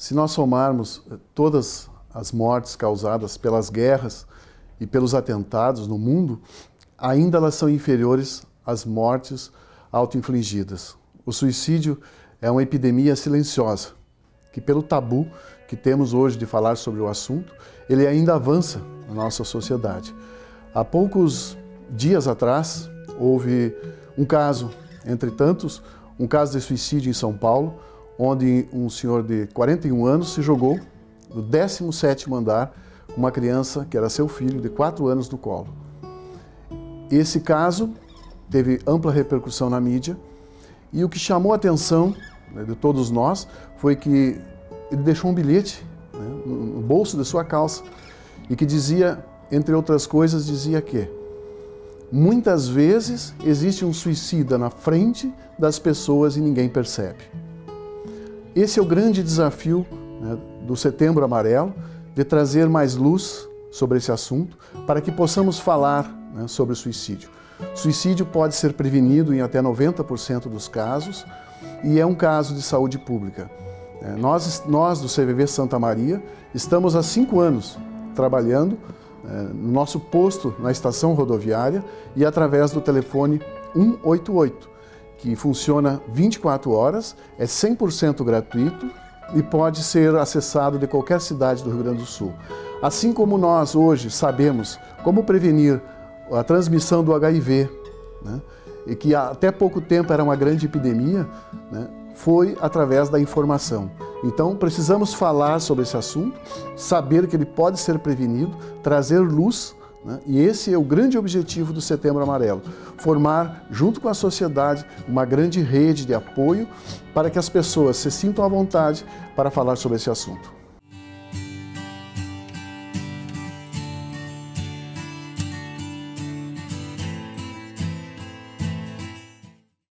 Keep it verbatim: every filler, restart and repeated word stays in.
Se nós somarmos todas as mortes causadas pelas guerras e pelos atentados no mundo, ainda elas são inferiores às mortes auto-infligidas. O suicídio é uma epidemia silenciosa, que pelo tabu que temos hoje de falar sobre o assunto, ele ainda avança na nossa sociedade. Há poucos dias atrás, houve um caso, entre tantos, um caso de suicídio em São Paulo, onde um senhor de quarenta e um anos se jogou do décimo sétimo andar com uma criança que era seu filho, de quatro anos, no colo. Esse caso teve ampla repercussão na mídia e o que chamou a atenção, né, de todos nós foi que ele deixou um bilhete, né, no bolso de sua calça e que dizia, entre outras coisas, dizia que muitas vezes existe um suicida na frente das pessoas e ninguém percebe. Esse é o grande desafio, né, do Setembro Amarelo, de trazer mais luz sobre esse assunto para que possamos falar, né, sobre o suicídio. Suicídio pode ser prevenido em até noventa por cento dos casos e é um caso de saúde pública. Nós, nós do C V V Santa Maria estamos há cinco anos trabalhando no nosso posto na estação rodoviária e através do telefone um oito oito, que funciona vinte e quatro horas, é cem por cento gratuito e pode ser acessado de qualquer cidade do Rio Grande do Sul. Assim como nós hoje sabemos como prevenir a transmissão do H I V, né, e que até pouco tempo era uma grande epidemia, né, foi através da informação. Então, precisamos falar sobre esse assunto, saber que ele pode ser prevenido, trazer luz, né, e esse é o grande objetivo do Setembro Amarelo, formar, junto com a sociedade, uma grande rede de apoio para que as pessoas se sintam à vontade para falar sobre esse assunto.